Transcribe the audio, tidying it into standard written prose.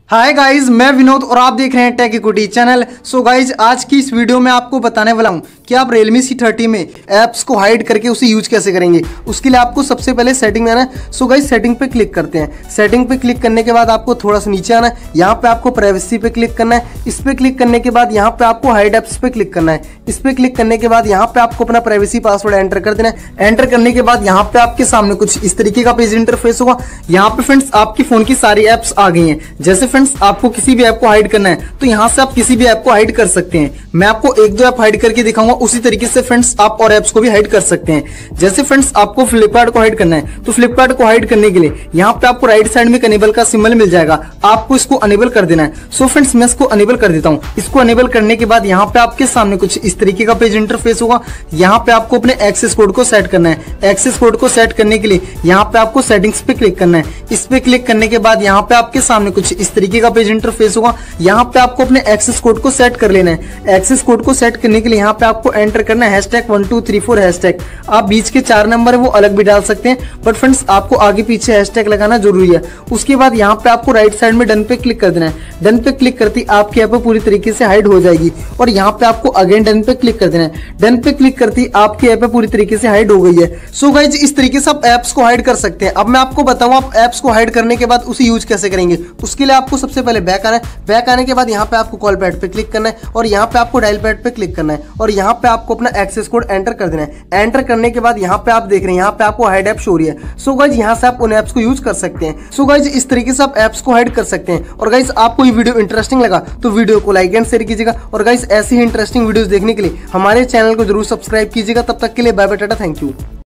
Hi guys, मैं विनोद और आप देख रहे हैं Tech Equity channel. So guys, आज की इस वीडियो में आपको बताने वाला हूं कि आप Realme C30 में ऐप्स को हाइड करके उसे यूज कैसे करेंगे। उसके लिए आपको सबसे पहले सेटिंग में आना है। सो गाइज, सेटिंग पे क्लिक करते हैं। सेटिंग पे क्लिक करने के बाद आपको थोड़ा सा नीचे आना है। यहाँ पे आपको प्राइवेसी पे क्लिक करना है। इस पे क्लिक करने के बाद यहाँ पे आपको हाइड ऐप्स पे क्लिक करना है। इस पे क्लिक करने के बाद यहाँ पे आपको अपना प्राइवेसी पासवर्ड एंटर कर देना है। एंटर करने के बाद यहाँ पे आपके सामने कुछ इस तरीके का पेज इंटरफेस होगा। यहाँ पे फ्रेंड्स आपकी फोन की सारी एप्स आ गई हैं। जैसे फ्रेंड्स आपको किसी भी ऐप को हाइड करना है तो यहाँ से आप किसी भी ऐप को हाइड कर सकते हैं। मैं आपको एक दो ऐप हाइड करके दिखाऊंगा, उसी तरीके से फ्रेंड्स आप और ऐप्स को भी हाइड कर सकते हैं। जैसे फ्रेंड्स आपको फ्लिपकार्ट को हाइड करना है तो फ्लिपकार्ट को हाइड करने के लिए यहाँ पे आपको राइट साइड में अनेबल का सिंबल मिल जाएगा, आपको इसको अनेबल कर देना है। सो फ्रेंड्स मैं इसको अनेबल कर देता हूँ। इसको अनेबल करने के बाद यहाँ पे आपके सामने कुछ इस तरीके का पेज इंटरफेस होगा। यहाँ पे आपको अपने एक्सेस कोड को सेट करना है। एक्सेस कोड को सेट करने के लिए यहाँ पे आपको सेटिंग्स पे क्लिक करना है। इस पे क्लिक करने के बाद यहाँ पे आपके सामने कुछ इस तरीके का पेज इंटरफेस होगा। यहाँ पे आपको अपने एक्सेस कोड को सेट कर लेना है। एक्सेस कोड को सेट करने के लिए यहाँ पे आपको एंटर करना है #1234 हैशटैग। आप बीच के 4 नंबर है वो अलग भी डाल सकते हैं, बट फ्रेंड्स आपको आगे पीछे हैशटैग लगाना जरूरी है। उसके बाद यहाँ पे आपको राइट साइड में डन पे क्लिक कर देना है। डन पे क्लिक करते ही आपकी ऐप पूरी तरीके से हाइड हो जाएगी और यहाँ पे आपको अगेन डन पे क्लिक कर देना है। डन पे क्लिक करते ही आपकी ऐप पूरी तरीके से हाइड हो गई है। सो गाइज, इस तरीके से आप ऐप्स को हाइड कर सकते हैं। अब मैं आपको बताऊं आप ऐप्स को हाइड करने के बाद उसे यूज कैसे करेंगे। उसके लिए आपको सबसे पहले बैक आना है। बैक आने के बाद यहाँ पे आपको कॉल पैड पे क्लिक करना है और यहाँ पे आपको डायल पैड पे क्लिक करना है और यहाँ पे आपको अपना एक्सेस कोड एंटर कर देना है। एंटर करने के बाद यहाँ पे आप देख रहे हैं यहाँ पे आपको हाइड ऐप शो हो रही है। सो गाइज, यहाँ से आप उन ऐप्स को यूज कर सकते हैं। सो गाइज, इस तरीके से आप ऐप्स को हाइड कर सकते हैं। और गाइज, आपको ये वीडियो इंटरेस्टिंग लगा तो वीडियो को लाइक एंड शेयर कीजिएगा और गाइज ऐसी ही इंटरेस्टिंग वीडियोस देखने के लिए हमारे चैनल को जरूर सब्सक्राइब कीजिएगा। तब तक के लिए bye bye, tata, thank you.